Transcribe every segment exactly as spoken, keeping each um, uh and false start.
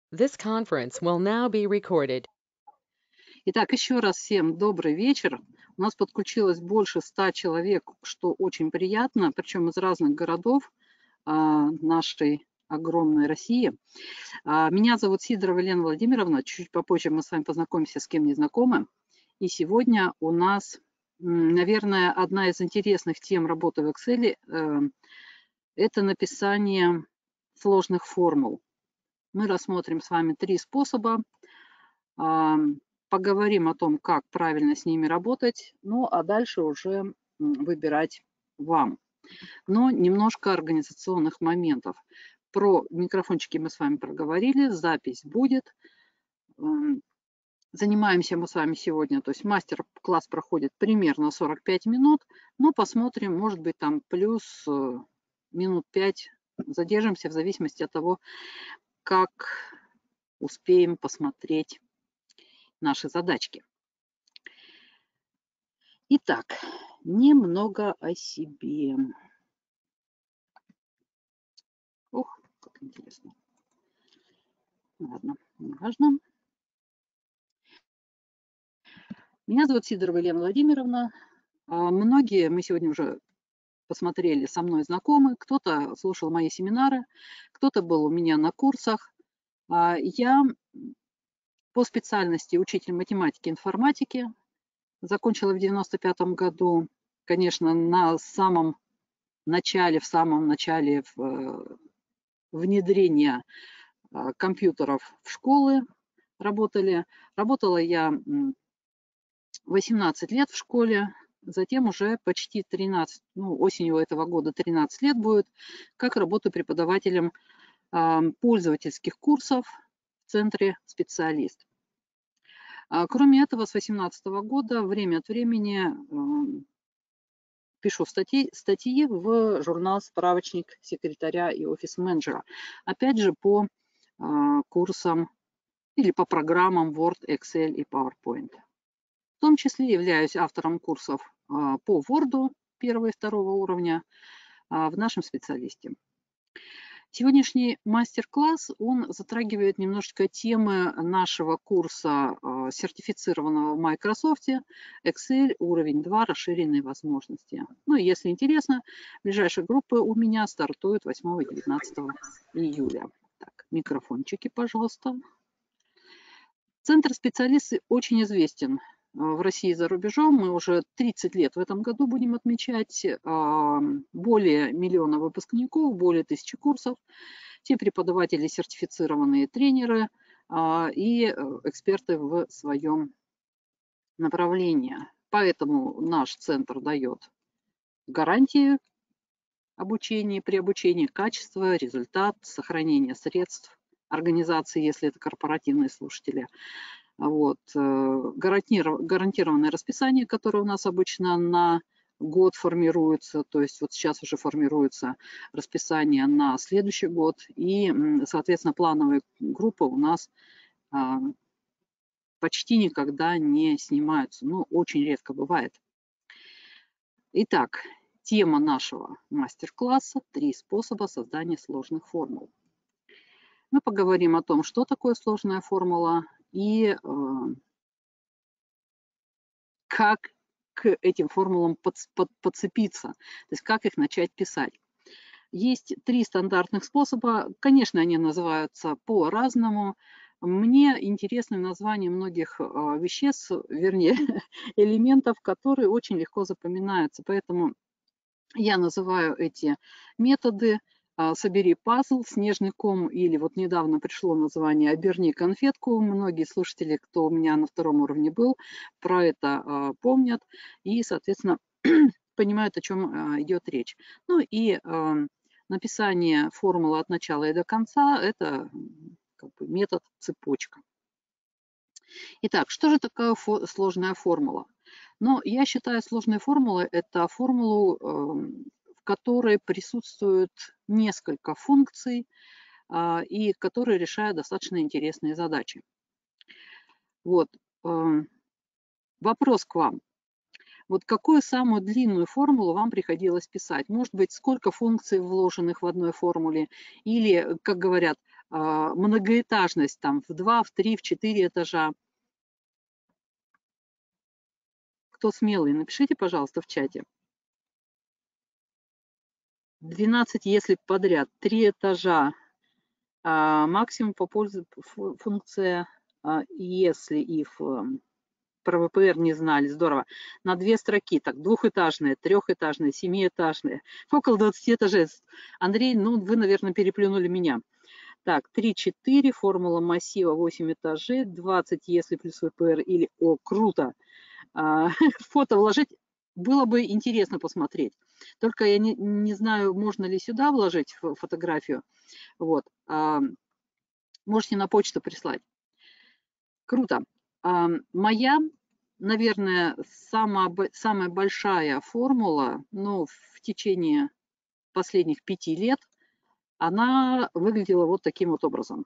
This conference will now be recorded. Итак, еще раз всем добрый вечер. У нас подключилось больше ста человек, что очень приятно, причем из разных городов а, нашей огромной России. А, меня зовут Сидорова Елена Владимировна. Чуть попозже мы с вами познакомимся, с кем не знакомы. И сегодня у нас, наверное, одна из интересных тем работы в Excel э, – это написание сложных формул. Мы рассмотрим с вами три способа. Поговорим о том, как правильно с ними работать, ну а дальше уже выбирать вам. Но немножко организационных моментов. Про микрофончики мы с вами проговорили, запись будет. Занимаемся мы с вами сегодня, то есть мастер-класс проходит примерно сорок пять минут, но посмотрим, может быть, там плюс минут пять задержимся в зависимости от того, как успеем посмотреть наши задачки. Итак, немного о себе. Ох, как интересно. Ладно, не важно. Меня зовут Сидорова Елена Владимировна. Многие мы сегодня уже посмотрели, со мной знакомы. Кто-то слушал мои семинары, кто-то был у меня на курсах. Я по специальности учитель математики и информатики. Закончила в девяносто пятом году, конечно, на самом начале, в самом начале внедрения компьютеров в школы работали. Работала я восемнадцать лет в школе, затем уже почти тринадцать, ну, осенью этого года тринадцать лет будет, как работаю преподавателем пользовательских курсов в центре «Специалист». Кроме этого, с две тысячи восемнадцатого года время от времени пишу статьи, статьи в журнал «Справочник секретаря и офис-менеджера». Опять же, по курсам или по программам Word, Excel и PowerPoint. В том числе являюсь автором курсов по Word первого и второго уровня в нашем специалисте. Сегодняшний мастер-класс, он затрагивает немножечко темы нашего курса сертифицированного в Microsoft Excel уровень два расширенные возможности. Ну и если интересно, ближайшие группы у меня стартуют восьмого и девятнадцатого июля. Так, микрофончики, пожалуйста. Центр специалисты очень известен в России и за рубежом. Мы уже тридцать лет в этом году будем отмечать. Более миллиона выпускников, более тысячи курсов. Все преподаватели, сертифицированные тренеры и эксперты в своем направлении. Поэтому наш центр дает гарантии обучения, при обучении качество, результат, сохранение средств организации, если это корпоративные слушатели. Вот. Гарантированное расписание, которое у нас обычно на год формируется, то есть вот сейчас уже формируется расписание на следующий год, и, соответственно, плановые группы у нас почти никогда не снимаются, ну, очень редко бывает. Итак, тема нашего мастер-класса – три способа создания сложных формул. Мы поговорим о том, что такое сложная формула и э, как к этим формулам под, под, подцепиться, то есть как их начать писать. Есть три стандартных способа, конечно, они называются по-разному. Мне интересны названия многих э, веществ, вернее, элементов, которые очень легко запоминаются, поэтому я называю эти методы «собери пазл», «снежный ком» или вот недавно пришло название «оберни конфетку». Многие слушатели, кто у меня на втором уровне был, про это помнят и, соответственно, понимают, о чем идет речь. Ну и написание формулы от начала и до конца – это как бы метод цепочка. Итак, что же такое фо- сложная формула? Но я считаю, сложной формулой – это формулу, в которой присутствует несколько функций и которые решают достаточно интересные задачи. Вот. Вопрос к вам. Вот какую самую длинную формулу вам приходилось писать? Может быть, сколько функций, вложенных в одной формуле? Или, как говорят, многоэтажность там в два, в три, в четыре этажа. Кто смелый, напишите, пожалуйста, в чате. двенадцать, если подряд, три этажа. А, максимум по пользу функция, а, если if. Про вэ пэ эр не знали, здорово. На две строки, так, двухэтажные, трехэтажные, семиэтажные, около двадцати этажей. Андрей, ну, вы, наверное, переплюнули меня. Так, три, четыре, формула массива, восемь этажей, двадцать, если плюс вэ пэ эр или... О, круто! А, фото вложить, было бы интересно посмотреть. Только я не, не знаю, можно ли сюда вложить фотографию. Вот. А, можете на почту прислать. Круто. А, моя, наверное, самая, самая большая формула, ну, в течение последних пяти лет, она выглядела вот таким вот образом.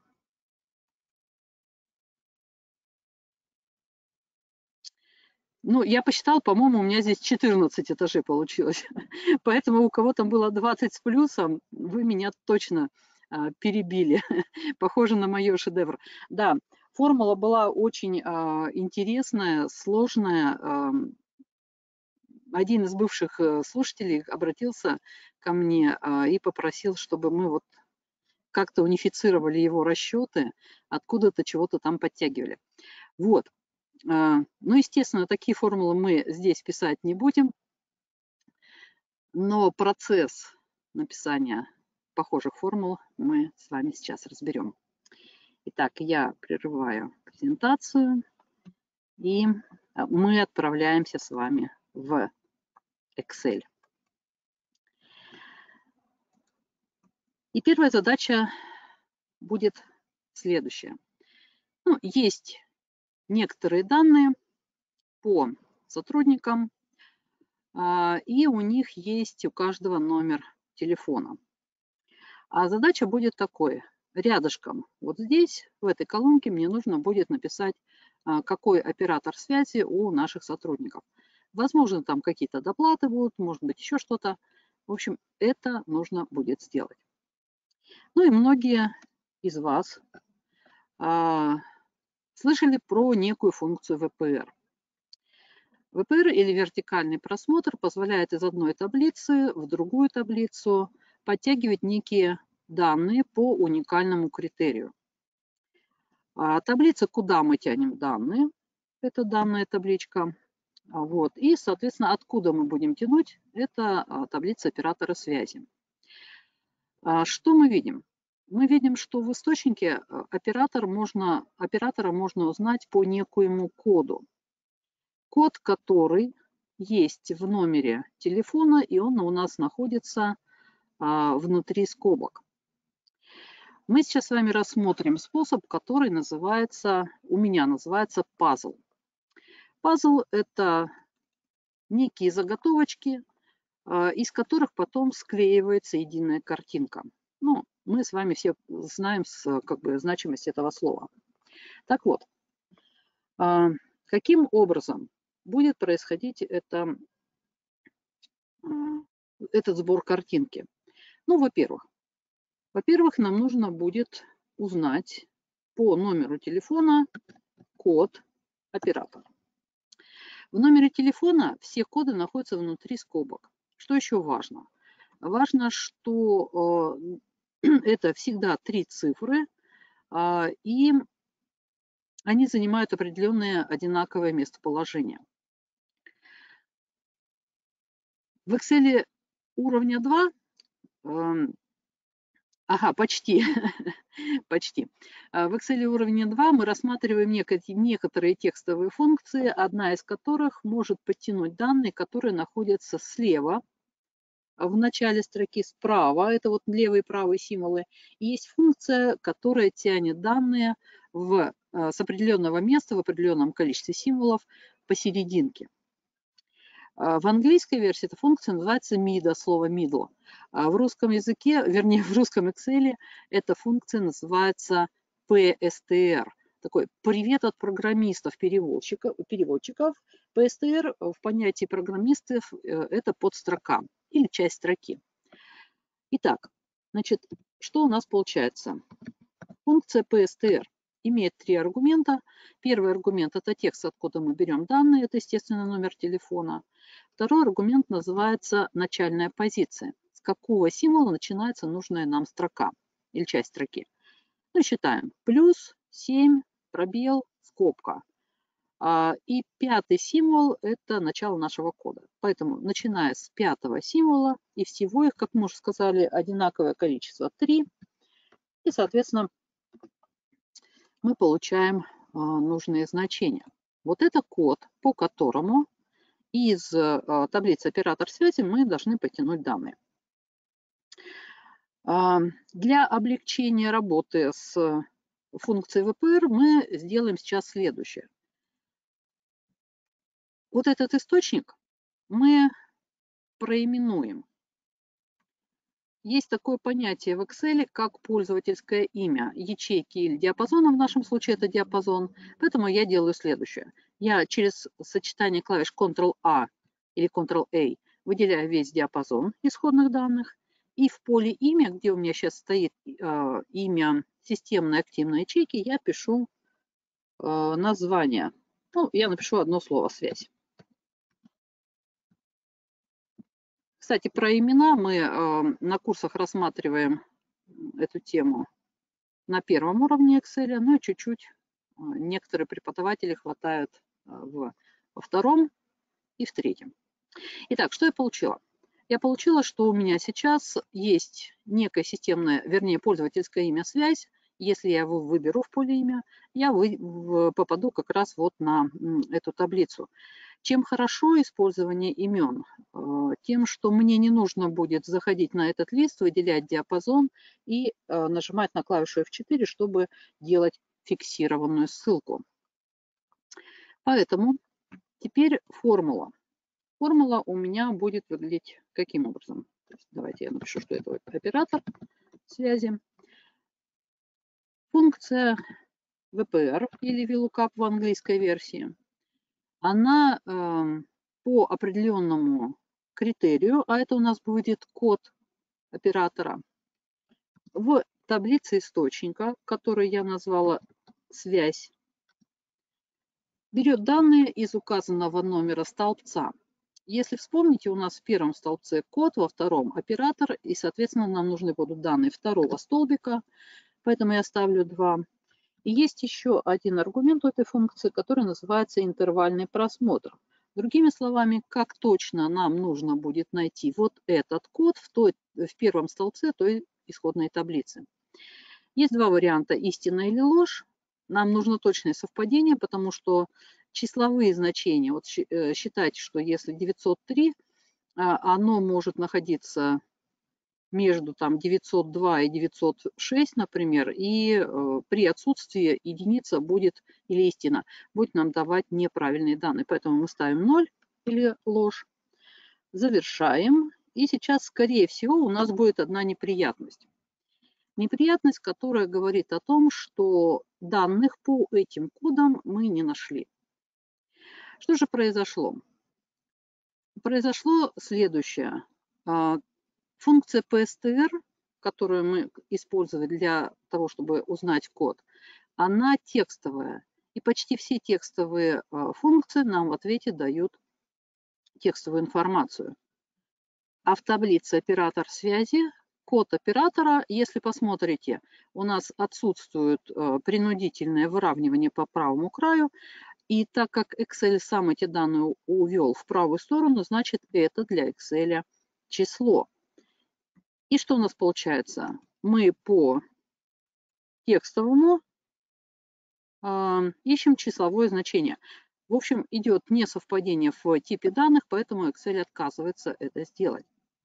Ну, я посчитал, по-моему, у меня здесь четырнадцать этажей получилось. Поэтому у кого там было двадцать с плюсом, вы меня точно а, перебили. Похоже на мой шедевр. Да, формула была очень а, интересная, сложная. А, один из бывших слушателей обратился ко мне а, и попросил, чтобы мы вот как-то унифицировали его расчеты, откуда-то чего-то там подтягивали. Вот. Ну, естественно, такие формулы мы здесь писать не будем, но процесс написания похожих формул мы с вами сейчас разберем. Итак, я прерываю презентацию, и мы отправляемся с вами в Excel. И первая задача будет следующая. Ну, есть некоторые данные по сотрудникам, и у них есть у каждого номер телефона. А задача будет такой. Рядышком, вот здесь, в этой колонке, мне нужно будет написать, какой оператор связи у наших сотрудников. Возможно, там какие-то доплаты будут, может быть, еще что-то. В общем, это нужно будет сделать. Ну и многие из вас а, слышали про некую функцию вэ пэ эр. вэ пэ эр или вертикальный просмотр позволяет из одной таблицы в другую таблицу подтягивать некие данные по уникальному критерию. А таблица, куда мы тянем данные, это данная табличка. Вот. И, соответственно, откуда мы будем тянуть, это таблица оператора связи. Что мы видим? Мы видим, что в источнике оператор можно, оператора можно узнать по некоему коду. Код, который есть в номере телефона, и он у нас находится а, внутри скобок. Мы сейчас с вами рассмотрим способ, который называется, у меня называется пазл. Пазл – это некие заготовочки, а, из которых потом склеивается единая картинка. Ну, мы с вами все знаем как бы значимость этого слова. Так вот, а, каким образом будет происходить это, этот сбор картинки? Ну, во-первых, во-первых, нам нужно будет узнать по номеру телефона код оператора. В номере телефона все коды находятся внутри скобок. Что еще важно? Важно, что э, это всегда три цифры, э, и они занимают определенное одинаковое местоположение. В Excel уровня два, э, ага, почти, почти. В Excel уровня два мы рассматриваем некоторые текстовые функции, одна из которых может подтянуть данные, которые находятся слева, в начале строки, справа, это вот левые и правые символы. И есть функция, которая тянет данные в, с определенного места, в определенном количестве символов посерединке. В английской версии эта функция называется мида, слово middle. А в русском языке, вернее в русском Excel, эта функция называется пи эс ти ар. Такой привет от программистов, переводчиков. переводчиков. пи эс ти ар в понятии программистов это подстрока или часть строки. Итак, значит, что у нас получается? Функция пи эс ти эр имеет три аргумента. Первый аргумент – это текст, откуда мы берем данные, это, естественно, номер телефона. Второй аргумент называется начальная позиция. С какого символа начинается нужная нам строка или часть строки. Ну, считаем. Плюс, семь, пробел, скобка. И пятый символ – это начало нашего кода. Поэтому, начиная с пятого символа, и всего их, как мы уже сказали, одинаковое количество – три. И, соответственно, мы получаем нужные значения. Вот это код, по которому из таблицы оператор связи мы должны потянуть данные. Для облегчения работы с функцией ви пи эр мы сделаем сейчас следующее. Вот этот источник мы проименуем. Есть такое понятие в Excel, как пользовательское имя ячейки или диапазона. В нашем случае это диапазон. Поэтому я делаю следующее. Я через сочетание клавиш контрол-А или контрол-А выделяю весь диапазон исходных данных. И в поле имя, где у меня сейчас стоит э, имя системной активной ячейки, я пишу э, название. Ну, я напишу одно слово «связь». Кстати, про имена мы э, на курсах рассматриваем эту тему на первом уровне Excel, ну и чуть-чуть э, некоторые преподаватели хватают э, в, во втором и в третьем. Итак, что я получила? Я получила, что у меня сейчас есть некое системное, вернее, пользовательское имя «связь». Если я его выберу в поле имя, я вы, в, попаду как раз вот на эту таблицу. Чем хорошо использование имен? Тем, что мне не нужно будет заходить на этот лист, выделять диапазон и нажимать на клавишу эф четыре, чтобы делать фиксированную ссылку. Поэтому теперь формула. Формула у меня будет выглядеть каким образом? Давайте я напишу, что это оператор связи. Функция ви пи эр или ви лук ап в английской версии, она э, по определенному критерию, а это у нас будет код оператора, в таблице источника, который я назвала «связь», берет данные из указанного номера столбца. Если вспомните, у нас в первом столбце код, во втором оператор, и, соответственно, нам нужны будут данные второго столбика, поэтому я ставлю два. И есть еще один аргумент у этой функции, который называется интервальный просмотр. Другими словами, как точно нам нужно будет найти вот этот код в, той, в первом столбце той исходной таблицы. Есть два варианта: истина или ложь. Нам нужно точное совпадение, потому что числовые значения, вот считайте, что если девятьсот три, оно может находиться между там девятьсот два и девятьсот шесть, например, и э, при отсутствии единица будет, или истина, будет нам давать неправильные данные. Поэтому мы ставим ноль или ложь, завершаем. И сейчас, скорее всего, у нас будет одна неприятность. Неприятность, которая говорит о том, что данных по этим кодам мы не нашли. Что же произошло? Произошло следующее. Функция пи эс ти эр, которую мы использовали для того, чтобы узнать код, она текстовая. И почти все текстовые функции нам в ответе дают текстовую информацию. А в таблице оператор связи код оператора, если посмотрите, у нас отсутствует принудительное выравнивание по правому краю. И так как Excel сам эти данные увел в правую сторону, значит, это для Excel число. И что у нас получается? Мы по текстовому э, ищем числовое значение. В общем, идет несовпадение в типе данных, поэтому Excel отказывается это сделать.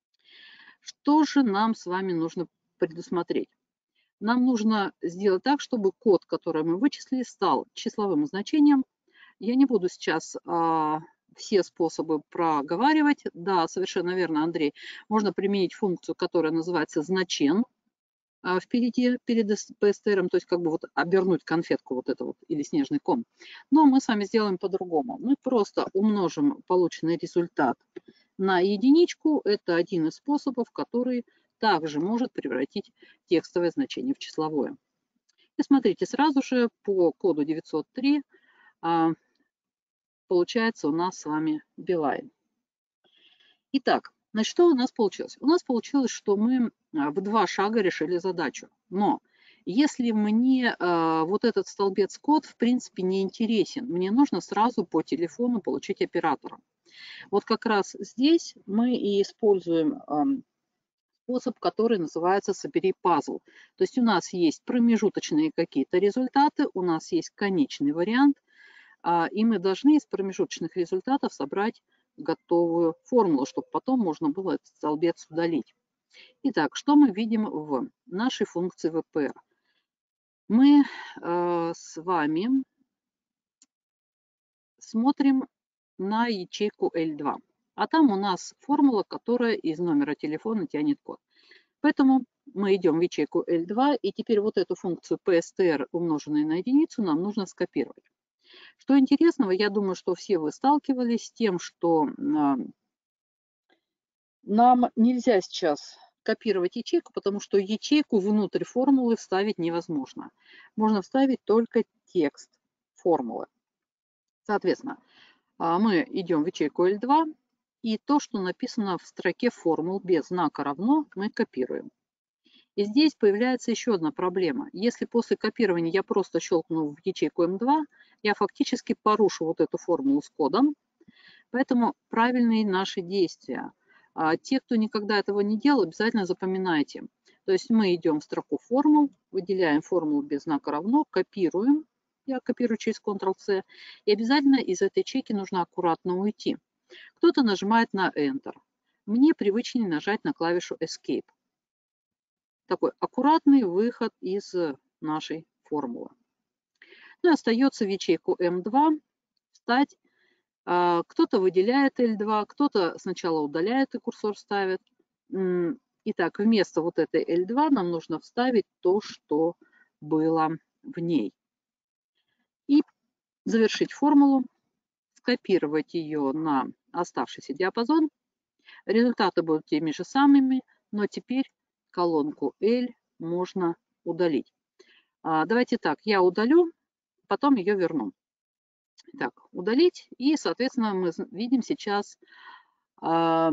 Что же нам с вами нужно предусмотреть? Нам нужно сделать так, чтобы код, который мы вычислили, стал числовым значением. Я не буду сейчас э, все способы проговаривать. Да, совершенно верно, Андрей. Можно применить функцию, которая называется значен впереди, перед пи эс ти эр, то есть как бы вот обернуть конфетку вот это вот или снежный ком. Но мы с вами сделаем по-другому. Мы просто умножим полученный результат на единичку. Это один из способов, который также может превратить текстовое значение в числовое. И смотрите, сразу же по коду девятьсот три а, получается у нас с вами Билайн. Итак, значит, что у нас получилось? У нас получилось, что мы в два шага решили задачу. Но если мне э, вот этот столбец код в принципе не интересен, мне нужно сразу по телефону получить оператора. Вот как раз здесь мы и используем э, способ, который называется «собери пазл». То есть у нас есть промежуточные какие-то результаты, у нас есть конечный вариант, э, и мы должны из промежуточных результатов собрать готовую формулу, чтобы потом можно было этот столбец удалить. Итак, что мы видим в нашей функции вэ пэ эр? Мы э, с вами смотрим на ячейку эль два, а там у нас формула, которая из номера телефона тянет код. Поэтому мы идем в ячейку эль два, и теперь вот эту функцию пи эс ти ар, умноженную на единицу, нам нужно скопировать. Что интересного, я думаю, что все вы сталкивались с тем, что э, нам нельзя сейчас копировать ячейку, потому что ячейку внутрь формулы вставить невозможно. Можно вставить только текст формулы. Соответственно, мы идем в ячейку эль два, и то, что написано в строке формул без знака равно, мы копируем. И здесь появляется еще одна проблема. Если после копирования я просто щелкну в ячейку эм два, я фактически порушу вот эту формулу с кодом. Поэтому правильные наши действия. Те, кто никогда этого не делал, обязательно запоминайте. То есть мы идем в строку формул, выделяем формулу без знака равно, копируем. Я копирую через контрол си. И обязательно из этой ячейки нужно аккуратно уйти. Кто-то нажимает на Enter. Мне привычнее нажать на клавишу Escape. Такой аккуратный выход из нашей формулы. Ну и остается в ячейку эм два встать. Кто-то выделяет эль два, кто-то сначала удаляет и курсор ставит. Итак, вместо вот этой эль два нам нужно вставить то, что было в ней. И завершить формулу, скопировать ее на оставшийся диапазон. Результаты будут теми же самыми, но теперь колонку L можно удалить. Давайте так, я удалю, потом ее верну. Так, удалить, и, соответственно, мы видим сейчас... Да,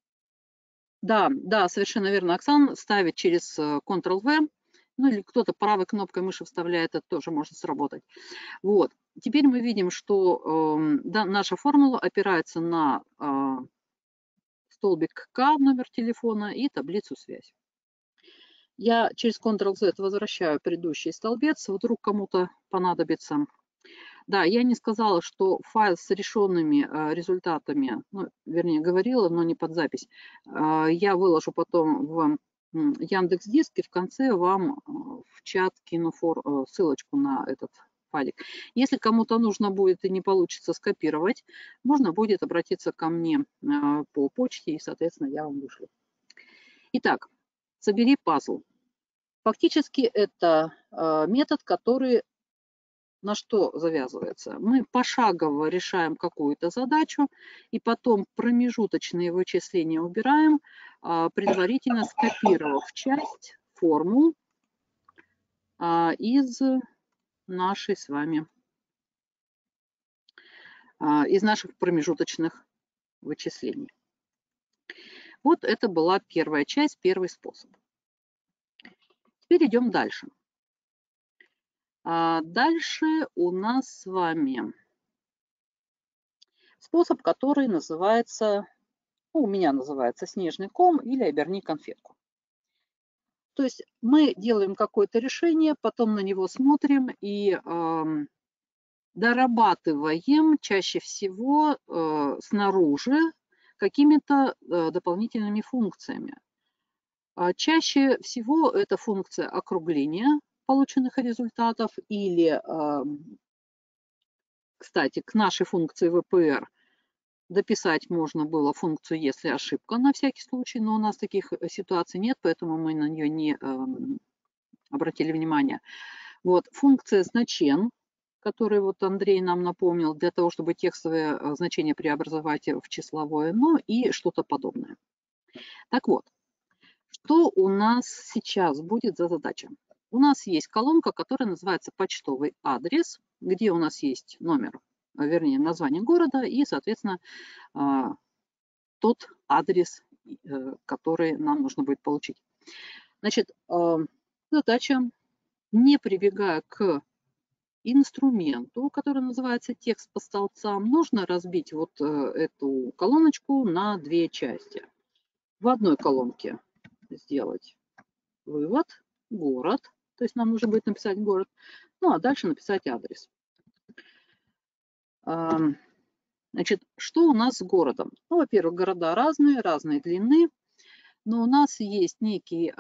да, совершенно верно, Оксан ставит через контрол ви, ну или кто-то правой кнопкой мыши вставляет, это тоже может сработать. Вот, теперь мы видим, что да, наша формула опирается на столбик К, номер телефона, и таблицу связь. Я через контрол зет возвращаю предыдущий столбец, вдруг кому-то понадобится. Да, я не сказала, что файл с решенными результатами, ну, вернее, говорила, но не под запись, я выложу потом в Яндекс.Диск, и в конце вам в чат кину фор, ссылочку на этот файлик. Если кому-то нужно будет и не получится скопировать, можно будет обратиться ко мне по почте, и, соответственно, я вам вышлю. Итак, собери пазл. Фактически это метод, который на что завязывается? Мы пошагово решаем какую-то задачу, и потом промежуточные вычисления убираем, предварительно скопировав часть формул из нашей с вами, из наших промежуточных вычислений. Вот это была первая часть, первый способ. Теперь идем дальше. Дальше у нас с вами способ, который называется, ну, у меня называется снежный ком или оберни конфетку. То есть мы делаем какое-то решение, потом на него смотрим и э, дорабатываем чаще всего э, снаружи какими-то э, дополнительными функциями. Чаще всего это функция округления полученных результатов или, кстати, к нашей функции вэ пэ эр дописать можно было функцию, если ошибка, на всякий случай, но у нас таких ситуаций нет, поэтому мы на нее не обратили внимание. Вот, функция значен, которую вот Андрей нам напомнил, для того, чтобы текстовое значение преобразовать в числовое, ну и что-то подобное. Так вот, что у нас сейчас будет за задача? у нас есть колонка, которая называется почтовый адрес, где у нас есть номер, вернее, название города и, соответственно, тот адрес, который нам нужно будет получить. Значит, задача, не прибегая к инструменту, который называется текст по столбцам, нужно разбить вот эту колоночку на две части. В одной колонке сделать вывод, город, то есть нам нужно будет написать город, ну а дальше написать адрес. Значит, что у нас с городом? Ну, во-первых, города разные, разной длины, но у нас есть некий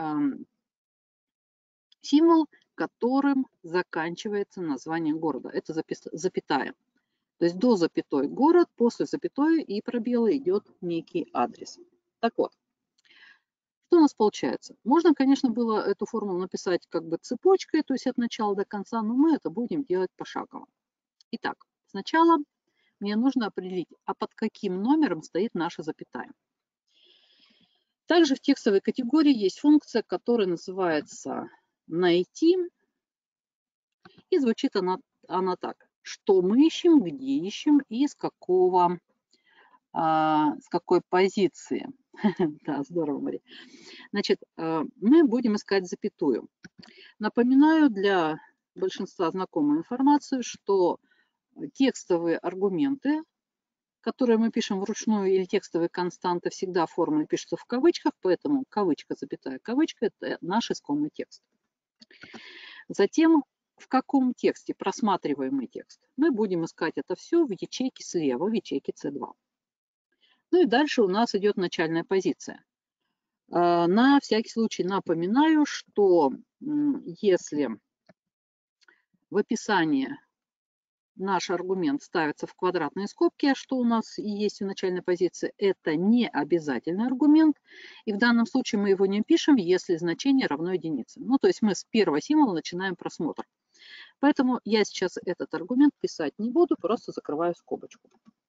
символ, которым заканчивается название города. Это запятая. То есть до запятой город, после запятой и пробела идет некий адрес. Так вот, что у нас получается? Можно, конечно, было эту формулу написать как бы цепочкой, то есть от начала до конца, но мы это будем делать пошагово. Итак, сначала мне нужно определить, а под каким номером стоит наша запятая. Также в текстовой категории есть функция, которая называется «найти». И звучит она, она так. Что мы ищем, где ищем и с какого, а, с какой позиции. Да, здорово, Мария. Значит, мы будем искать запятую. Напоминаю для большинства знакомую информацию, что текстовые аргументы, которые мы пишем вручную, или текстовые константы, всегда в формуле пишутся в кавычках, поэтому кавычка, запятая, кавычка – это наш искомый текст. Затем, в каком тексте, просматриваемый текст, мы будем искать это все в ячейке слева, в ячейке си два. Ну и дальше у нас идет начальная позиция. На всякий случай напоминаю, что если в описании наш аргумент ставится в квадратные скобки, что у нас и есть в начальной позиции, это не обязательный аргумент. И в данном случае мы его не пишем, если значение равно единице. Ну, то есть мы с первого символа начинаем просмотр. Поэтому я сейчас этот аргумент писать не буду, просто закрываю скобочку.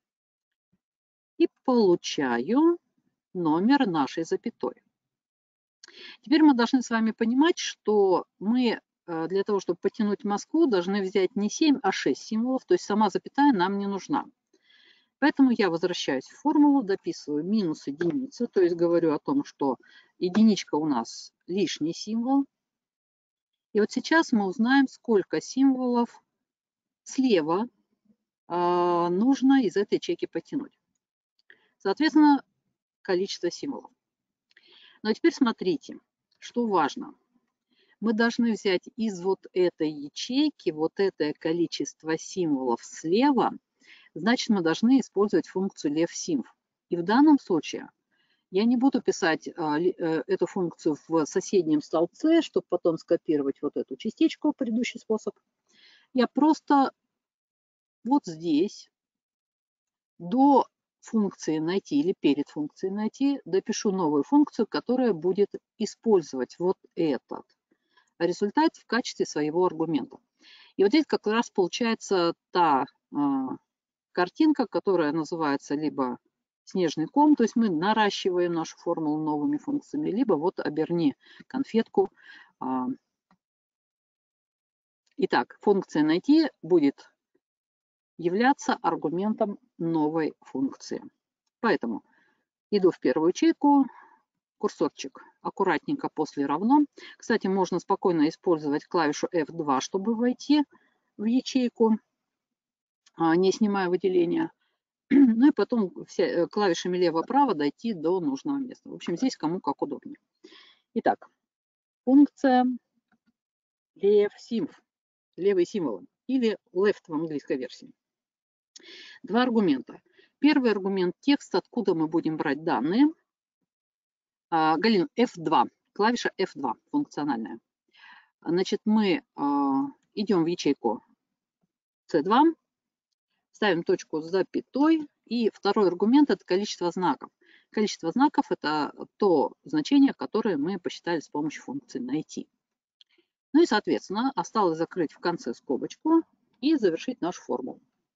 И получаю номер нашей запятой. Теперь мы должны с вами понимать, что мы для того, чтобы потянуть Москву, должны взять не семь, а шесть символов, то есть сама запятая нам не нужна. Поэтому я возвращаюсь в формулу, дописываю минус единицу, то есть говорю о том, что единичка у нас лишний символ. И вот сейчас мы узнаем, сколько символов слева э, нужно из этой ячейки потянуть. Соответственно, количество символов. Но теперь смотрите, что важно. Мы должны взять из вот этой ячейки вот это количество символов слева, значит, мы должны использовать функцию left_simf. И в данном случае я не буду писать а, э, эту функцию в соседнем столбце, чтобы потом скопировать вот эту частичку, предыдущий способ. Я просто вот здесь до функции найти или перед функцией найти допишу новую функцию, которая будет использовать вот этот результат в качестве своего аргумента. И вот здесь как раз получается та э, картинка, которая называется либо снежный ком, то есть мы наращиваем нашу формулу новыми функциями, либо вот оберни конфетку. Э. Итак, функция найти будет являться аргументом новой функции. Поэтому иду в первую ячейку, курсорчик аккуратненько после равно. Кстати, можно спокойно использовать клавишу эф два, чтобы войти в ячейку, не снимая выделения. Ну и потом все клавишами лево-право дойти до нужного места. В общем, здесь кому как удобнее. Итак, функция left_simf, левый символ, или left в английской версии. Два аргумента. Первый аргумент текст, откуда мы будем брать данные. Галин, эф два, клавиша эф два функциональная. Значит, мы идем в ячейку си два, ставим точку с запятой, и второй аргумент – это количество знаков. Количество знаков – это то значение, которое мы посчитали с помощью функции найти. Ну и, соответственно, осталось закрыть в конце скобочку и завершить нашу формулу.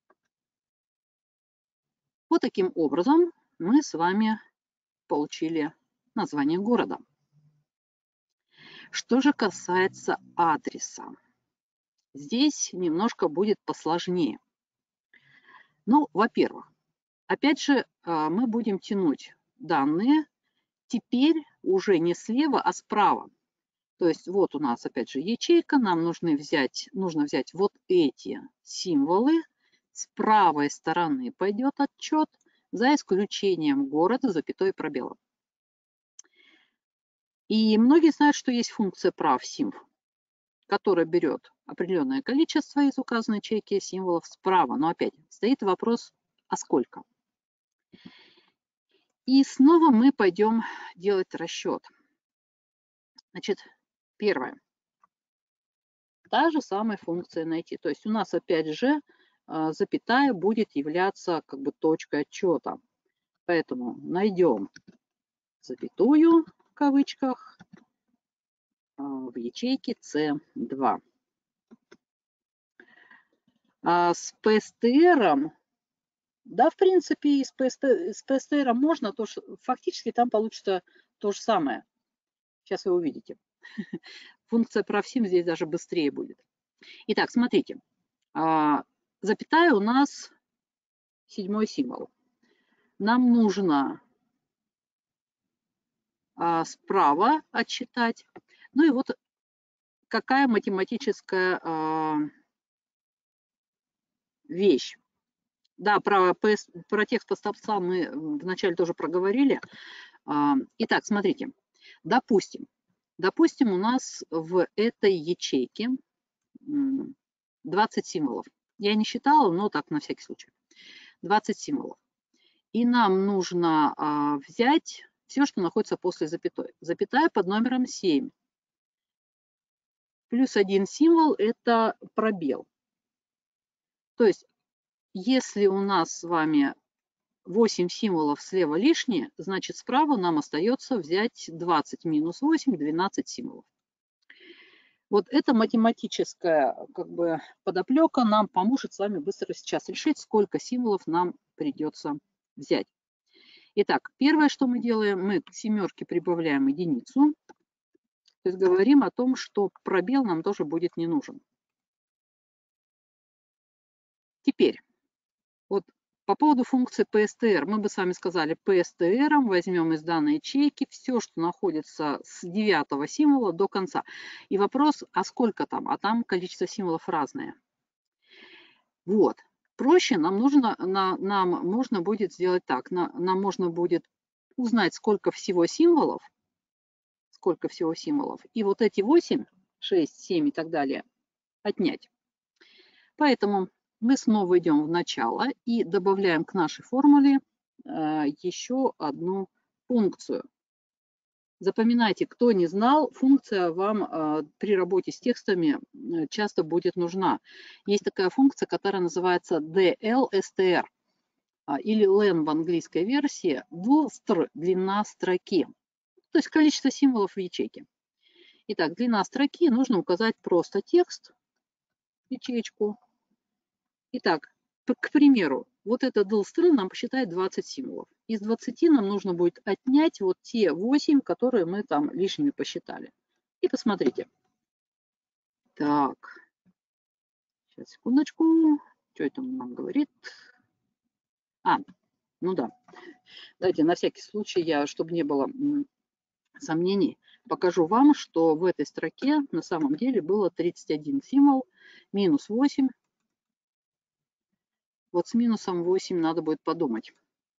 Вот таким образом мы с вами получили название города. Что же касается адреса, здесь немножко будет посложнее. Ну, во-первых, опять же, мы будем тянуть данные теперь уже не слева, а справа. То есть вот у нас опять же ячейка, нам нужно взять, нужно взять вот эти символы. С правой стороны пойдет отчет, за исключением города, запятой, пробела. И многие знают, что есть функция pravsim, которая берет определенное количество из указанной ячейки символов справа. Но опять стоит вопрос, а сколько? И снова мы пойдем делать расчет. Значит, первое. Та же самая функция найти. То есть у нас опять же запятая будет являться как бы точкой отчета. Поэтому найдем запятую в кавычках в ячейке си два. А с пи эс ти эр, да, в принципе, и с пи эс ти эр можно, то что фактически там получится то же самое. Сейчас вы увидите. Функция pravsim здесь даже быстрее будет. Итак, смотрите. Запятая у нас седьмой символ. Нам нужно а, справа отсчитать. Ну и вот какая математическая а, вещь. Да, про, про текст поставца мы вначале тоже проговорили. А, итак, смотрите. Допустим, допустим, у нас в этой ячейке двадцать символов. Я не считала, но так на всякий случай. двадцать символов. И нам нужно а, взять все, что находится после запятой. Запятая под номером семь. Плюс один символ – это пробел. То есть, если у нас с вами восемь символов слева лишние, значит справа нам остается взять двадцать минус восемь, двенадцать символов. Вот эта математическая как бы подоплека нам поможет с вами быстро сейчас решить, сколько символов нам придется взять. Итак, первое, что мы делаем, мы к семерке прибавляем единицу. То есть говорим о том, что пробел нам тоже будет не нужен. Теперь, вот по поводу функции пи эс ти эр. Мы бы с вами сказали, пи эс ти эр возьмем из данной ячейки все, что находится с девятого символа до конца. И вопрос, а сколько там? А там количество символов разное. Вот. Проще нам нужно, на, нам можно будет сделать так. На, нам можно будет узнать, сколько всего символов, сколько всего символов, и вот эти восемь, шесть, семь и так далее отнять. Поэтому мы снова идем в начало и добавляем к нашей формуле э, еще одну функцию. Запоминайте, кто не знал, функция вам э, при работе с текстами э, часто будет нужна. Есть такая функция, которая называется ди эл эс ти эр э, или len в английской версии, dlstr, длина строки, то есть количество символов в ячейке. Итак, длина строки, нужно указать просто текст, ячейку. Итак, к примеру, вот этот dlstr нам посчитает двадцать символов. Из двадцати нам нужно будет отнять вот те восемь, которые мы там лишними посчитали. И посмотрите. Так, сейчас, секундочку. Что это он нам говорит? А, ну да. Давайте на всякий случай, я, чтобы не было сомнений, покажу вам, что в этой строке на самом деле было тридцать один символ, минус восемь. Вот с минусом восемь надо будет подумать.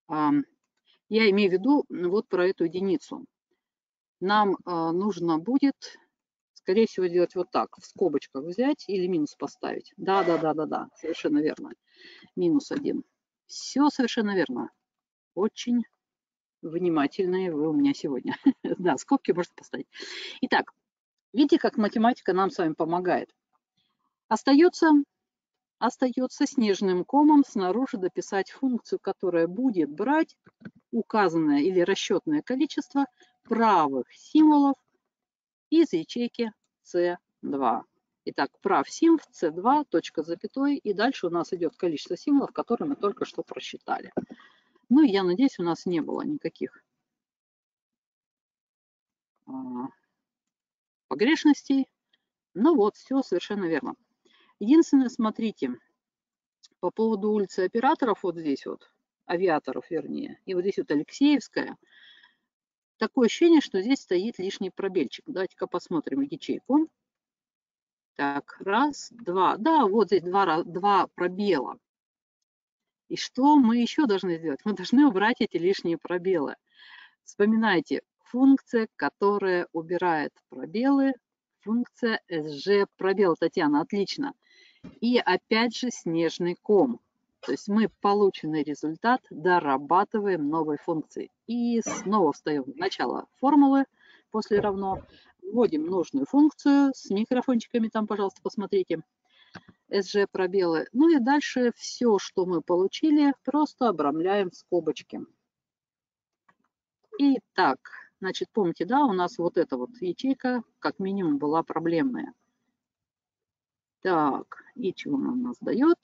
Я имею в виду вот про эту единицу. Нам нужно будет, скорее всего, сделать вот так. В скобочках взять или минус поставить. Да, да, да, да, да, совершенно верно. Минус один. Все совершенно верно. Очень внимательные вы у меня сегодня. Да, скобки можно поставить. Итак, видите, как математика нам с вами помогает. Остается... Остается снежным комом снаружи дописать функцию, которая будет брать указанное или расчетное количество правых символов из ячейки си два. Итак, pravsim в си два, точка запятой, и дальше у нас идет количество символов, которые мы только что просчитали. Ну и я надеюсь, у нас не было никаких погрешностей. Ну вот, все совершенно верно. Единственное, смотрите, по поводу улицы операторов, вот здесь вот, авиаторов вернее, и вот здесь вот Алексеевская, такое ощущение, что здесь стоит лишний пробельчик. Давайте-ка посмотрим ячейку. Так, раз, два. Да, вот здесь два, два пробела. И что мы еще должны сделать? Мы должны убрать эти лишние пробелы. Вспоминайте, функция, которая убирает пробелы, функция эс жэ пробел. Татьяна, отлично. И опять же снежный ком. То есть мы полученный результат дорабатываем новой функцией. И снова встаем в начало формулы после равно. Вводим нужную функцию с микрофончиками, там, пожалуйста, посмотрите. эс жэ пробелы. Ну и дальше все, что мы получили, просто обрамляем в скобочки. Итак, значит, помните, да, у нас вот эта вот ячейка как минимум была проблемная. Так, и чего она у нас дает?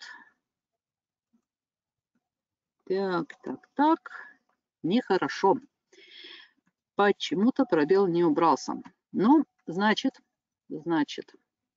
Так, так, так. Нехорошо. Почему-то пробел не убрался. Ну, значит, значит.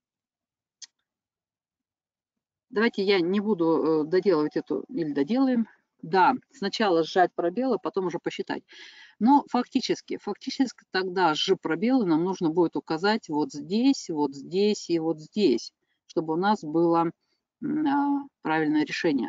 Давайте я не буду доделывать эту, или доделаем. Да, сначала сжать пробелы, потом уже посчитать. Но фактически, фактически тогда ж пробелы нам нужно будет указать вот здесь, вот здесь и вот здесь, чтобы у нас было правильное решение.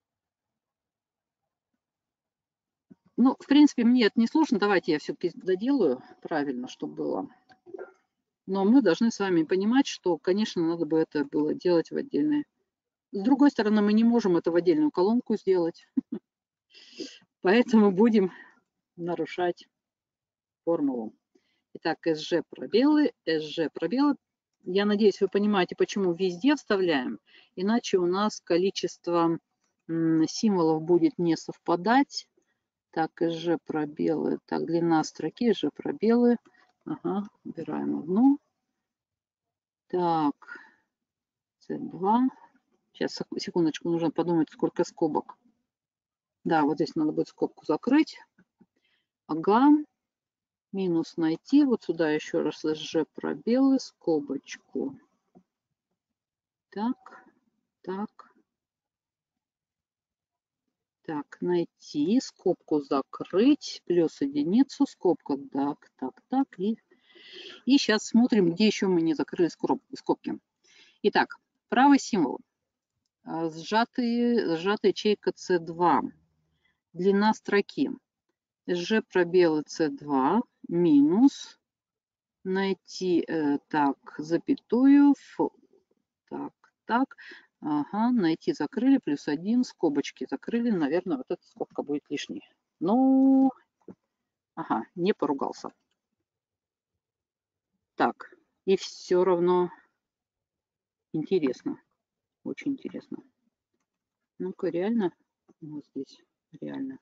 Ну, в принципе, мне это не сложно. Давайте я все-таки доделаю правильно, чтобы было. Но мы должны с вами понимать, что, конечно, надо бы это было делать в отдельной. С другой стороны, мы не можем это в отдельную колонку сделать. Поэтому будем нарушать формулу. Итак, эс жэ пробелы, эс жэ пробелы. Я надеюсь, вы понимаете, почему везде вставляем. Иначе у нас количество символов будет не совпадать. Так, эс жэ пробелы. Так, длина строки, эс жэ пробелы. Ага, убираем одну. Так, цэ два. Сейчас, секундочку, нужно подумать, сколько скобок. Да, вот здесь надо будет скобку закрыть. Ага. Минус найти. Вот сюда еще раз эс жэ пробелы, скобочку. Так, так. Так, найти, скобку закрыть, плюс единицу, скобка, так, так, так. И, и сейчас смотрим, где еще мы не закрыли скобки. Итак, правый символ. Сжатый, сжатая ячейка цэ два. Длина строки. эс жэ пробелы цэ два минус. Найти, э, так, запятую. Фу, так, так. Ага, найти закрыли, плюс один, скобочки закрыли. Наверное, вот эта скобка будет лишней. Ну, ага, не поругался. Так, и все равно интересно. Очень интересно. Ну-ка, реально? Вот здесь реально.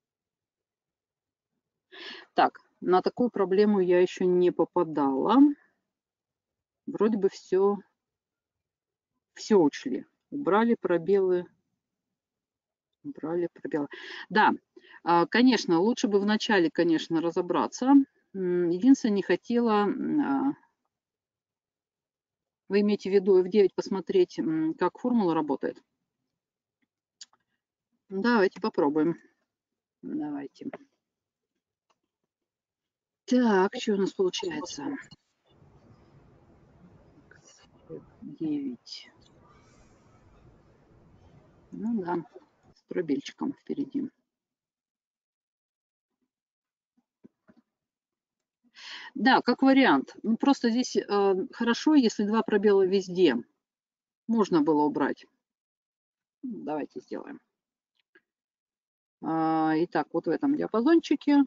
Так, на такую проблему я еще не попадала. Вроде бы все, все учли. Убрали пробелы. Убрали пробелы. Да, конечно, лучше бы вначале, конечно, разобраться. Единственное, не хотела... Вы имеете в виду эф девять посмотреть, как формула работает? Давайте попробуем. Давайте. Так, что у нас получается? девять. Ну да, с пробельчиком впереди. Да, как вариант. Ну, просто здесь э, хорошо, если два пробела везде. Можно было убрать. Давайте сделаем. А, итак, вот в этом диапазончике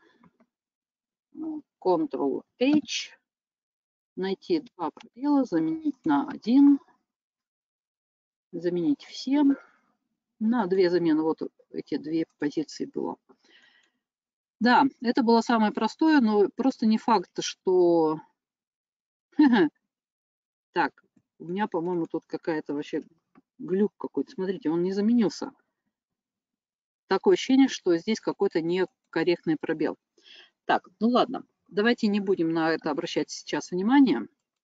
контрол эйч. Найти два пробела, заменить на один. Заменить все. На две замены. Вот эти две позиции было. Да, это было самое простое, но просто не факт, что... Так, у меня, по-моему, тут какая-то вообще глюк какой-то. Смотрите, он не заменился. Такое ощущение, что здесь какой-то некорректный пробел. Так, ну ладно, давайте не будем на это обращать сейчас внимание.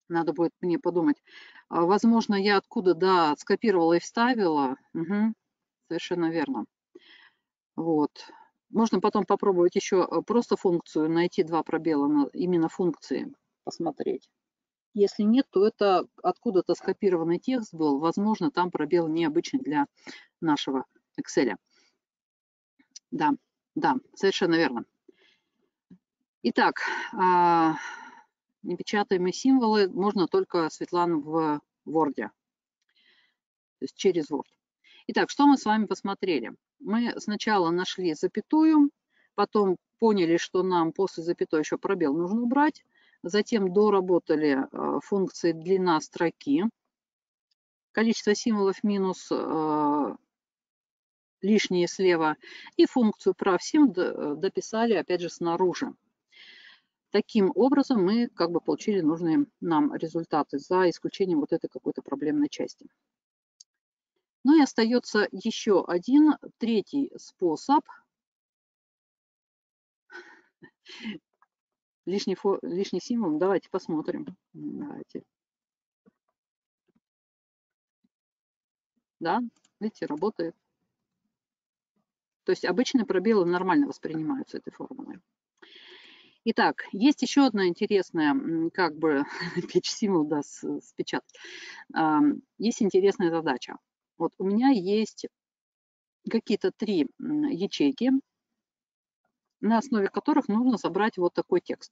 Надо будет мне подумать. А, Возможно, я откуда, да, скопировала и вставила. Мгм, совершенно верно. Вот. Можно потом попробовать еще э, просто функцию, найти два пробела, на- именно функции, посмотреть. Если нет, то это откуда-то скопированный текст был. Возможно, там пробел необычный для нашего Excel. Да, да, совершенно верно. Итак, а, непечатаемые символы можно только, Светлана, в Word, то есть через Word. Итак, что мы с вами посмотрели? Мы сначала нашли запятую, потом поняли, что нам после запятой еще пробел нужно убрать, затем доработали э, функции длина строки, количество символов минус э, лишние слева, и функцию правсим дописали, опять же, снаружи. Таким образом мы как бы получили нужные нам результаты, за исключением вот этой какой-то проблемной части. Ну и остается еще один, третий способ. Лишний, фо, лишний символ. Давайте посмотрим. Давайте. Да, видите, работает. То есть обычные пробелы нормально воспринимаются этой формулой. Итак, есть еще одна интересная, как бы, печь символ, да, спечатать. Есть интересная задача. Вот у меня есть какие-то три ячейки, на основе которых нужно собрать вот такой текст.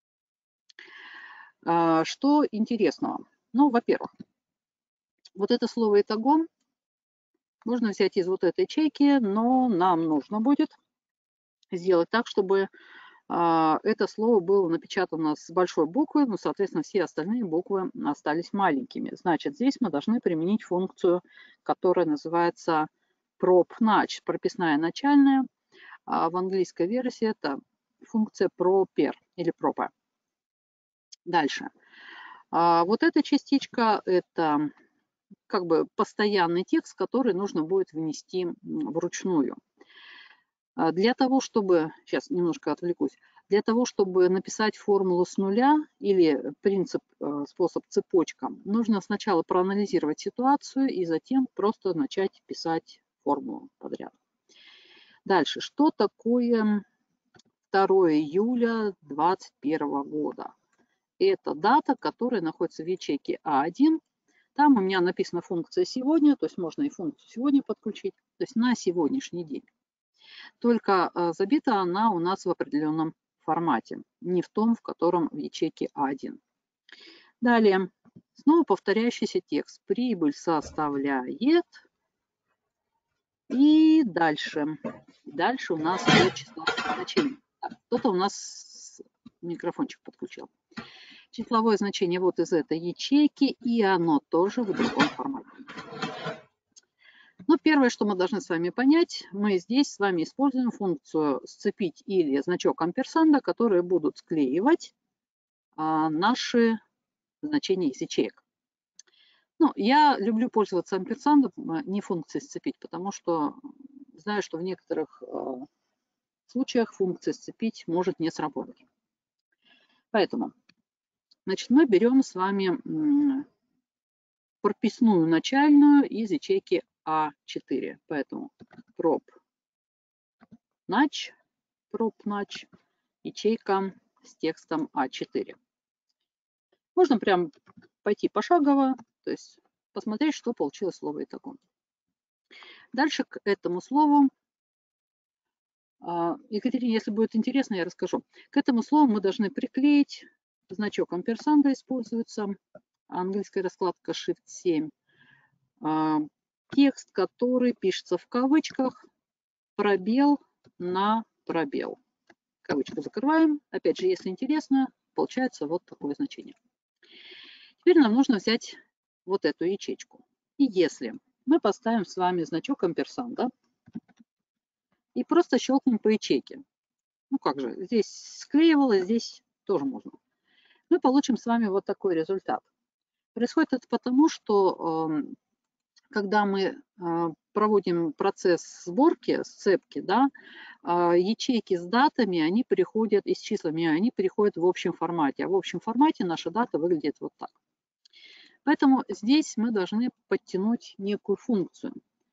Что интересного? Ну, во-первых, вот это слово «этагон» можно взять из вот этой ячейки, но нам нужно будет сделать так, чтобы это слово было напечатано с большой буквы, но, соответственно, все остальные буквы остались маленькими. Значит, здесь мы должны применить функцию, которая называется prop-notch, прописная начальная. А в английской версии это функция proper или proper. Дальше. А вот эта частичка – это как бы постоянный текст, который нужно будет внести вручную. Для того, чтобы, сейчас немножко отвлекусь, для того, чтобы написать формулу с нуля или принцип, способ цепочка, нужно сначала проанализировать ситуацию и затем просто начать писать формулу подряд. Дальше. Что такое второе июля две тысячи двадцать первого года? Это дата, которая находится в ячейке А один. Там у меня написана функция «сегодня», то есть можно и функцию «сегодня» подключить, то есть на сегодняшний день. Только забита она у нас в определенном формате, не в том, в котором в ячейке А один. Далее, снова повторяющийся текст. Прибыль составляет. И дальше. Дальше у нас идет числовое значение. Кто-то у нас микрофончик подключил. Числовое значение вот из этой ячейки, и оно тоже в другом формате. Но первое, что мы должны с вами понять, мы здесь с вами используем функцию сцепить или значок амперсанда, которые будут склеивать а, наши значения из ячеек. Ну, я люблю пользоваться амперсандом, не функцией сцепить, потому что знаю, что в некоторых а, случаях функция сцепить может не сработать. Поэтому, значит, мы берем с вами прописную начальную из ячейки А четыре. Поэтому prop notch, prop notch, ячейка с текстом А четыре. Можно прям пойти пошагово, то есть посмотреть, что получилось слово «этагон». Дальше к этому слову, Екатерине, если будет интересно, я расскажу. К этому слову мы должны приклеить значок амперсанда, используется английская раскладка Shift семь. Текст, который пишется в кавычках, пробел на пробел. Кавычку закрываем. Опять же, если интересно, получается вот такое значение. Теперь нам нужно взять вот эту ячейку. И если мы поставим с вами значок амперсанда и просто щелкнем по ячейке. Ну как же, здесь склеивалось, здесь тоже можно. Мы получим с вами вот такой результат. Происходит это потому, что когда мы проводим процесс сборки, сцепки, да, ячейки с датами, они переходят, и с числами, они переходят в общем формате. А в общем формате наша дата выглядит вот так. Поэтому здесь мы должны подтянуть некую функцию.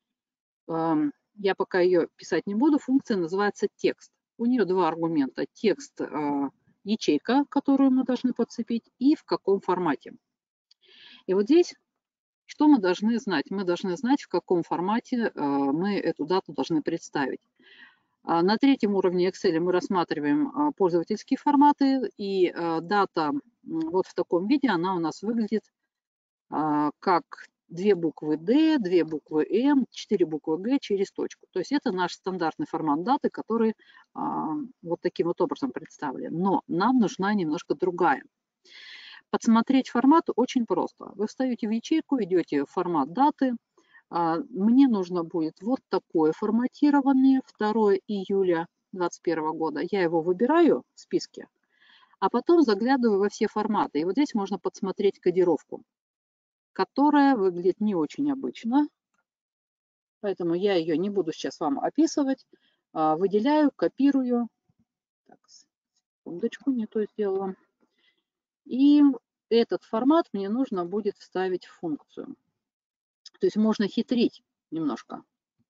Я пока ее писать не буду. Функция называется текст. У нее два аргумента. Текст ячейка, которую мы должны подцепить, и в каком формате. И вот здесь что мы должны знать? Мы должны знать, в каком формате мы эту дату должны представить. На третьем уровне Excel мы рассматриваем пользовательские форматы, и дата вот в таком виде, она у нас выглядит как две буквы D, две буквы M, четыре буквы G через точку. То есть это наш стандартный формат даты, который вот таким вот образом представлен. Но нам нужна немножко другая. Подсмотреть формат очень просто. Вы встаете в ячейку, идете в формат даты. Мне нужно будет вот такое форматирование, второе июля две тысячи двадцать первого года. Я его выбираю в списке, а потом заглядываю во все форматы. И вот здесь можно подсмотреть кодировку, которая выглядит не очень обычно. Поэтому я ее не буду сейчас вам описывать. Выделяю, копирую. Так, секундочку, не то сделала. И этот формат мне нужно будет вставить в функцию. То есть можно хитрить немножко.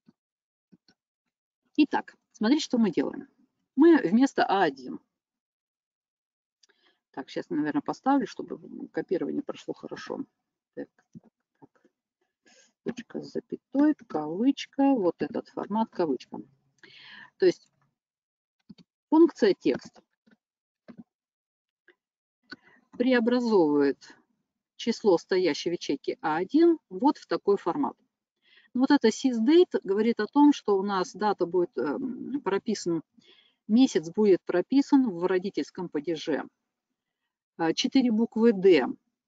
Итак, смотрите, что мы делаем. Мы вместо а один. Так, сейчас, наверное, поставлю, чтобы копирование прошло хорошо. Так, так, так. Точка с запятой, кавычка, вот этот формат, кавычка. То есть функция текст преобразовывает число стоящей в ячейке а один вот в такой формат. Вот это sysdate говорит о том, что у нас дата будет прописан, месяц будет прописан в родительском падеже. Четыре буквы D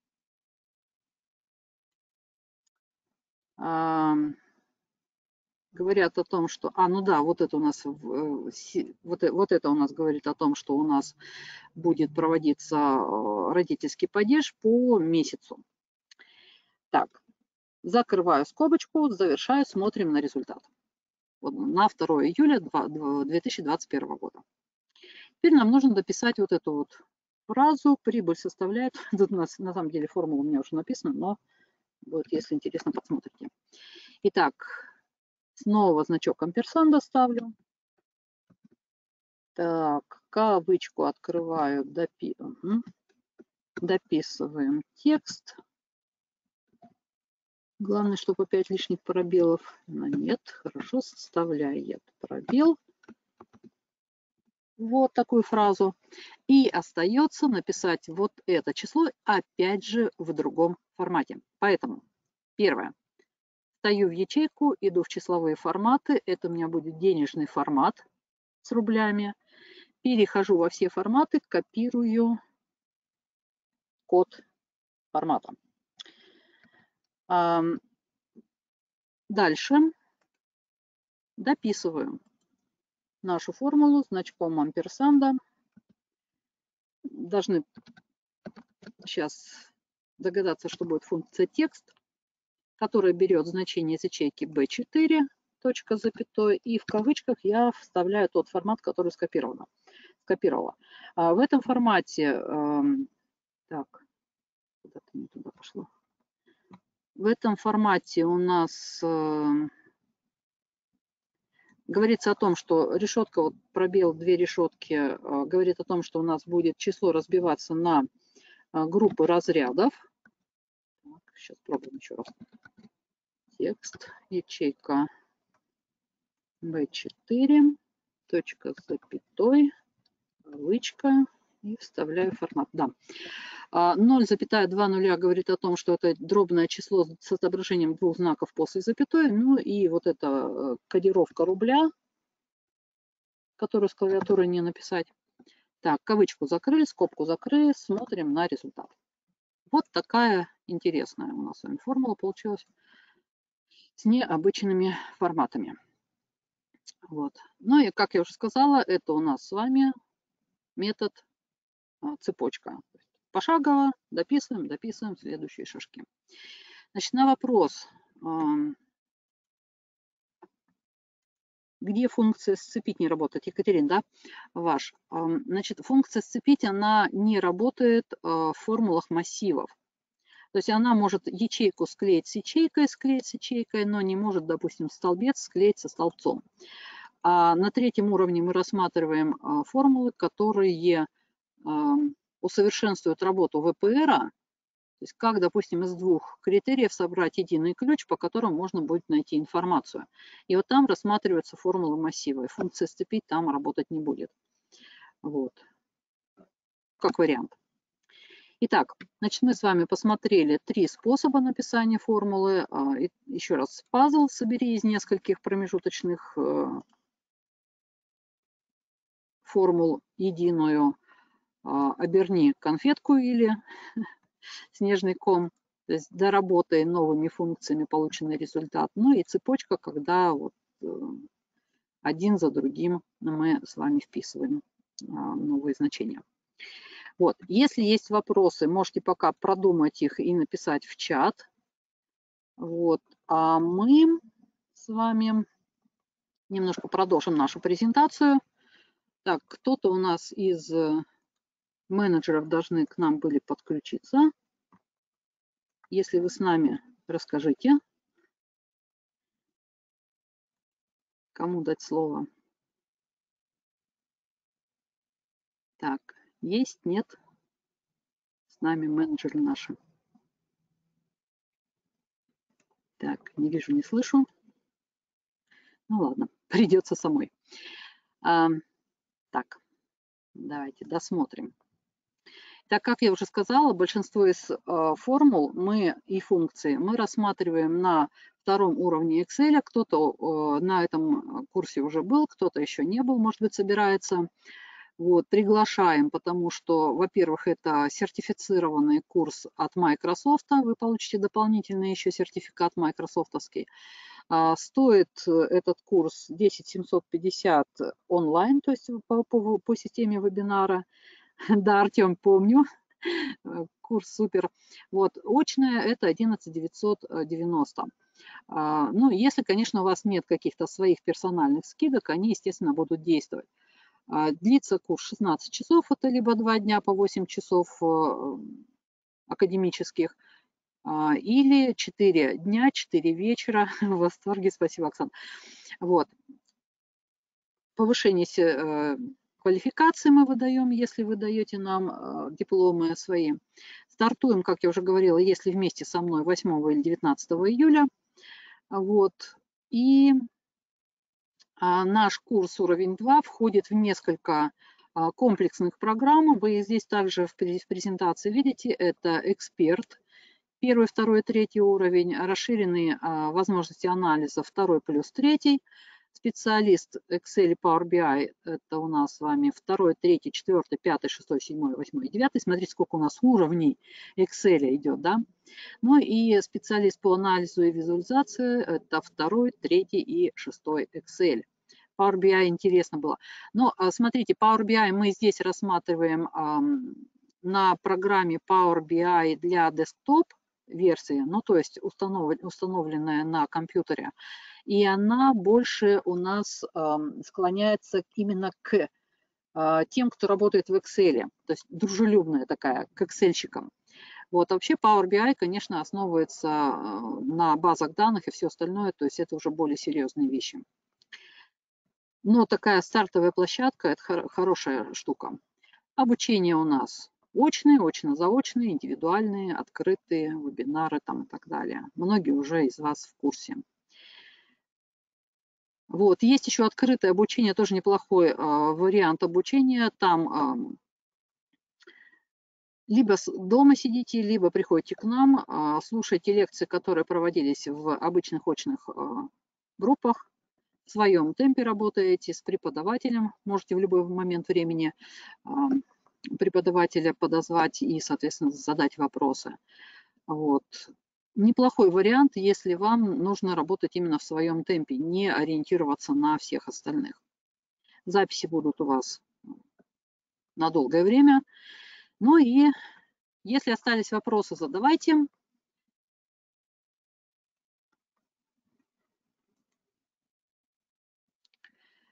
говорят о том, что... А, ну да, вот это у нас, вот, вот это у нас говорит о том, что у нас будет проводиться родительский падеж по месяцу. Так, закрываю скобочку, завершаю, смотрим на результат. Вот, на второе июля две тысячи двадцать первого года. Теперь нам нужно дописать вот эту вот фразу. Прибыль составляет... Тут у нас на самом деле формула у меня уже написана, но вот, если интересно, посмотрите. Итак, снова значок амперсанда ставлю. Так, кавычку открываю, допи... угу. Дописываем текст. Главное, чтобы опять лишних пробелов. Но нет, хорошо, составляет пробел. Вот такую фразу. И остается написать вот это число, опять же, в другом формате. Поэтому, первое. Встаю в ячейку, иду в числовые форматы. Это у меня будет денежный формат с рублями. Перехожу во все форматы, копирую код формата. Дальше дописываю нашу формулу значком амперсанда. Должны сейчас догадаться, что будет функция текст, которая берет значение из ячейки би четыре, точка запятой, и в кавычках я вставляю тот формат, который скопировала. скопировала. А в этом формате, э, так, куда-то не туда пошло. В этом формате у нас э, говорится о том, что решетка, вот пробел, две решетки, э, говорит о том, что у нас будет число разбиваться на э, группы разрядов. Так, сейчас пробуем еще раз. Текст, ячейка би четыре, точка с запятой, кавычка, и вставляю формат. Да. ноль целых два нуля говорит о том, что это дробное число с отображением двух знаков после запятой. Ну и вот эта кодировка рубля, которую с клавиатуры не написать. Так, кавычку закрыли, скобку закрыли, смотрим на результат. Вот такая интересная у нас с вами формула получилась с необычными форматами. Вот. Ну и, как я уже сказала, это у нас с вами метод цепочка. Пошагово дописываем, дописываем следующие шажки. Значит, на вопрос, где функция сцепить не работает, Екатерина, да, ваш. Значит, функция сцепить, она не работает в формулах массивов. То есть она может ячейку склеить с ячейкой, склеить с ячейкой, но не может, допустим, столбец склеить со столбцом. А на третьем уровне мы рассматриваем формулы, которые усовершенствуют работу вэ пэ эра. То есть как, допустим, из двух критериев собрать единый ключ, по которому можно будет найти информацию. И вот там рассматриваются формулы массива, и функция сцепить там работать не будет. Вот. Как вариант. Итак, значит, мы с вами посмотрели три способа написания формулы. Еще раз, пазл собери из нескольких промежуточных формул единую, оберни конфетку или снежный ком, то есть доработай новыми функциями полученный результат. Ну и цепочка, когда вот один за другим мы с вами вписываем новые значения. Вот. Если есть вопросы, можете пока продумать их и написать в чат. Вот. А мы с вами немножко продолжим нашу презентацию. Так, кто-то у нас из менеджеров должны к нам были подключиться. Если вы с нами, расскажите. Кому дать слово? Так, есть, нет? С нами менеджеры наши. Так, не вижу, не слышу. Ну ладно, придется самой. А, так, давайте досмотрим. Так как я уже сказала, большинство из э, формул мы и функций мы рассматриваем на втором уровне Excel. Кто-то э, на этом курсе уже был, кто-то еще не был, может быть, собирается. Вот, приглашаем, потому что, во-первых, это сертифицированный курс от Microsoft. Вы получите дополнительный еще сертификат майкрософтовский. А, стоит этот курс десять тысяч семьсот пятьдесят онлайн, то есть по, по, по системе вебинара. Да, Артем, помню. Курс супер. Вот, очное это одиннадцать тысяч девятьсот девяносто. Ну, если, конечно, у вас нет каких-то своих персональных скидок, они, естественно, будут действовать. Длится курс шестнадцать часов, это либо два дня по восемь часов академических, или четыре дня, четыре вечера. В восторге, спасибо, Оксана. Вот. Повышение квалификации мы выдаем, если вы даете нам дипломы свои. Стартуем, как я уже говорила, если вместе со мной восьмого или девятнадцатого июля. Вот. И наш курс уровень два входит в несколько комплексных программ. Вы здесь также в презентации видите, это эксперт, первый, второй, третий уровень, расширенные возможности анализа, второй плюс третий. Специалист Excel и Power би ай, это у нас с вами второй, третий, четвертый, пятый, шестой, седьмой, восьмой, девятый. Смотрите, сколько у нас уровней Excel идет, да. Ну и специалист по анализу и визуализации, это второй, третий и шестой Excel. Power би ай интересно было. Но смотрите, Power би ай мы здесь рассматриваем на программе Power би ай для десктоп версии, ну то есть установленная на компьютере. И она больше у нас э, склоняется именно к э, тем, кто работает в Excel, то есть дружелюбная такая, к эксельщикам. Вот, вообще Power би ай, конечно, основывается на базах данных и все остальное, то есть это уже более серьезные вещи. Но такая стартовая площадка – это хор хорошая штука. Обучение у нас очные, очно-заочные, индивидуальные, открытые, вебинары там и так далее. Многие уже из вас в курсе. Вот. Есть еще открытое обучение, тоже неплохой э, вариант обучения. Там э, либо дома сидите, либо приходите к нам, э, слушайте лекции, которые проводились в обычных очных э, группах. В своем темпе работаете с преподавателем. Можете в любой момент времени э, преподавателя подозвать и, соответственно, задать вопросы. Вот. Неплохой вариант, если вам нужно работать именно в своем темпе, не ориентироваться на всех остальных. Записи будут у вас на долгое время. Ну и если остались вопросы, задавайте.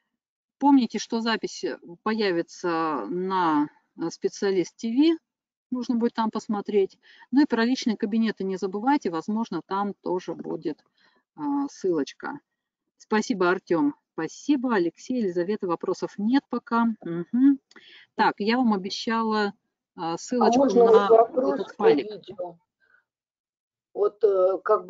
Помните, что запись появится на специалист ТВ. Нужно будет там посмотреть. Ну и про личные кабинеты не забывайте, возможно, там тоже будет а, ссылочка. Спасибо, Артем. Спасибо, Алексей, Елизавета. Вопросов нет пока. Угу. Так, я вам обещала а, А ссылочку можно вот на вопрос этот по файлик. видео? Вот э, как